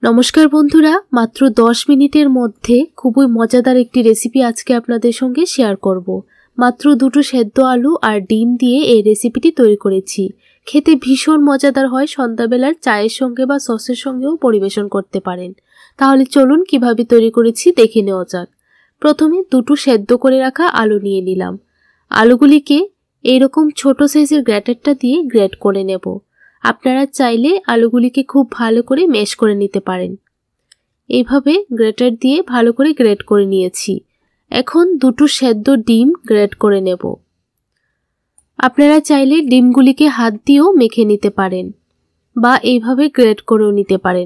নমস্কার বন্ধুরা, মাত্র 10 মিনিটের মধ্যে খুবই মজাদার একটি রেসিপি আজকে আপনাদের সঙ্গে শেয়ার করব। মাত্র দুটো সেদ্ধ আলু আর ডিম দিয়ে এই রেসিপিটি তৈরি করেছি। খেতে ভীষণ মজাদার হয়, সন্ধ্যাবেলার চায়ের সঙ্গে বা সসের সঙ্গেও পরিবেশন করতে পারেন। তাহলে চলুন কিভাবে তৈরি করেছি দেখে নেওয়া যাক। প্রথমে দুটো সেদ্ধ করে রাখা আলু নিয়ে নিলাম। আলুগুলিকে এইরকম ছোট সাইজের গ্রেটারটা দিয়ে গ্রেট করে নেব। আপনারা চাইলে আলুগুলিকে খুব ভালো করে ম্যাশ করে নিতে পারেন। এইভাবে গ্রেটার দিয়ে ভালো করে গ্রেট করে নিয়েছি। এখন দুটো সেদ্ধ ডিম গ্রেট করে নেব। আপনারা চাইলে ডিমগুলিকে হাত দিয়েও মেখে নিতে পারেন বা এইভাবে গ্রেট করেও নিতে পারেন।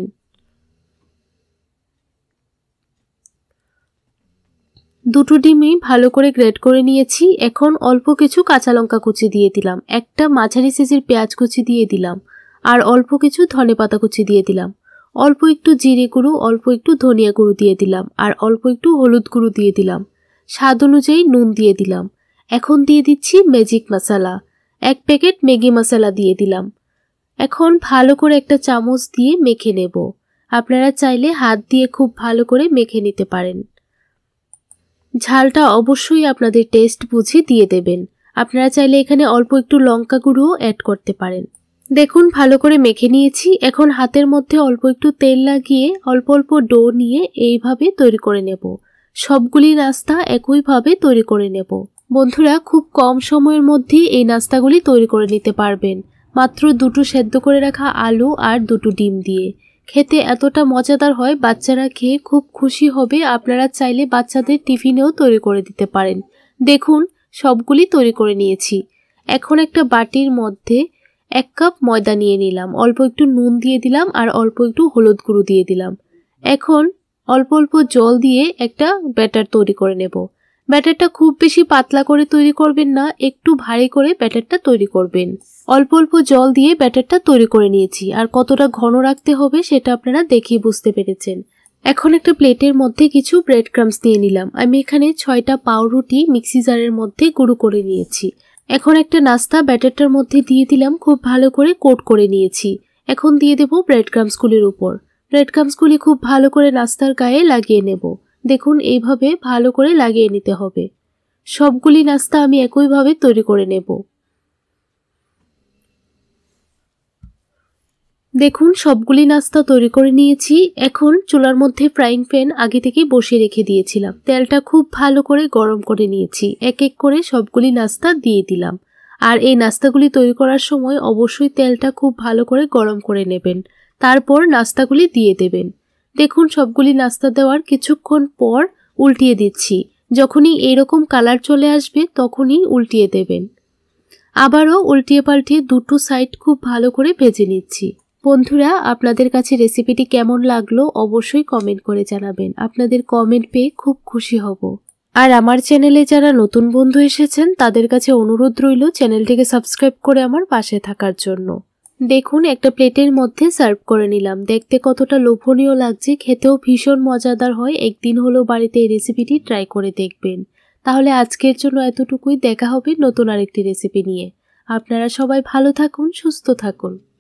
দুটো ডিমই ভালো করে গ্রেট করে নিয়েছি। এখন অল্প কিছু কাঁচা লঙ্কা কুচি দিয়ে দিলাম, একটা মাঝারি সাইজের পেঁয়াজ কুচি দিয়ে দিলাম, আর অল্প কিছু ধনেপাতা কুচি দিয়ে দিলাম, অল্প একটু জিরে গুঁড়ো, অল্প একটু ধনিয়া গুঁড়ো দিয়ে দিলাম, আর অল্প একটু হলুদ গুঁড়ো দিয়ে দিলাম, স্বাদ অনুযায়ী নুন দিয়ে দিলাম। এখন দিয়ে দিচ্ছি ম্যাজিক মশলা, 1 প্যাকেট ম্যাগি মশলা দিয়ে দিলাম। এখন ভালো করে একটা চামচ দিয়ে মেখে নেব। আপনারা চাইলে হাত দিয়ে খুব ভালো করে মেখে নিতে পারেন। ঝালটা অবশ্যই আপনাদের টেস্ট বুঝে দিয়ে দেবেন। আপনারা চাইলে এখানে অল্প একটু লঙ্কা গুঁড়োও অ্যাড করতে পারেন। দেখুন ভালো করে মেখে নিয়েছি। এখন হাতের মধ্যে অল্প একটু তেল লাগিয়ে অল্প অল্প ডো নিয়ে এইভাবে তৈরি করে নেব। সবগুলি নাস্তা একইভাবে তৈরি করে নেব। বন্ধুরা, খুব কম সময়ের মধ্যে এই নাস্তাগুলি তৈরি করে নিতে পারবেন, মাত্র দুটো সেদ্ধ করে রাখা আলু আর দুটো ডিম দিয়ে। খেতে এতটা মজাদার হয়, বাচ্চারা খেয়ে খুব খুশি হবে। আপনারা চাইলে বাচ্চাদের টিফিনেও তৈরি করে দিতে পারেন। দেখুন সবগুলি তৈরি করে নিয়েছি। এখন একটা বাটির মধ্যে 1 কাপ ময়দা নিয়ে নিলাম, অল্প একটু নুন দিয়ে দিলাম আর অল্প একটু হলুদ গুঁড়ো দিয়ে দিলাম। এখন অল্প অল্প জল দিয়ে একটা ব্যাটার তৈরি করে নেব। ব্যাটারটা খুব বেশি পাতলা করে তৈরি করবেন না, একটু ভারী করে ব্যাটারটা তৈরি করবেন। অল্প অল্প জল দিয়ে ব্যাটারটা তৈরি করে নিয়েছি, আর কতটা ঘন রাখতে হবে সেটা আপনারা দেখেই বুঝতে পেরেছেন। এখন একটা প্লেটের মধ্যে কিছু ব্রেড ক্রাম্বস নিয়ে নিলাম। আমি এখানে 6টা পাউরুটি মিক্সি জারের মধ্যে গুঁড়ো করে নিয়েছি। এখন একটা নাস্তা ব্যাটারটার মধ্যে দিয়ে দিলাম, খুব ভালো করে কোট করে নিয়েছি। এখন দিয়ে দেব ব্রেড ক্রাম্বসগুলির উপর। ব্রেড ক্রাম্বসগুলি খুব ভালো করে নাস্তার গায়ে লাগিয়ে নেব। দেখুন এইভাবে ভালো করে লাগিয়ে নিতে হবে। সবগুলি নাস্তা আমি একইভাবে তৈরি করে নেব। দেখুন সবগুলি নাস্তা তৈরি করে নিয়েছি। এখন চুলার মধ্যে ফ্রাইং প্যান আগে থেকে বসিয়ে রেখে দিয়েছিলাম। তেলটা খুব ভালো করে গরম করে নিয়েছি। এক এক করে সবগুলি নাস্তা দিয়ে দিলাম। আর এই নাস্তাগুলি তৈরি করার সময় অবশ্যই তেলটা খুব ভালো করে গরম করে নেবেন, তারপর নাস্তাগুলি দিয়ে দেবেন। দেখুন সবগুলি নাস্তা দেওয়ার কিছুক্ষণ পর উল্টিয়ে দিচ্ছি। যখনই এইরকম কালার চলে আসবে তখনই উল্টিয়ে দেবেন। আবারও উল্টিয়ে পাল্টিয়ে দুটো সাইড খুব ভালো করে ভেজে নিচ্ছি। বন্ধুরা, আপনাদের কাছে রেসিপিটি কেমন লাগলো অবশ্যই কমেন্ট করে জানাবেন। আপনাদের কমেন্ট পেয়ে খুব খুশি হব। আর আমার চ্যানেলে যারা নতুন বন্ধু এসেছেন তাদের কাছে অনুরোধ রইল চ্যানেলটিকে সাবস্ক্রাইব করে আমার পাশে থাকার জন্য। দেখুন একটা প্লেটের মধ্যে সার্ভ করে নিলাম। দেখতে কতটা লোভনীয় লাগছে, খেতেও ভীষণ মজাদার হয়। একদিন হলেও বাড়িতে এই রেসিপিটি ট্রাই করে দেখবেন। তাহলে আজকের জন্য এতটুকুই। দেখা হবে নতুন আরেকটি রেসিপি নিয়ে। আপনারা সবাই ভালো থাকুন, সুস্থ থাকুন।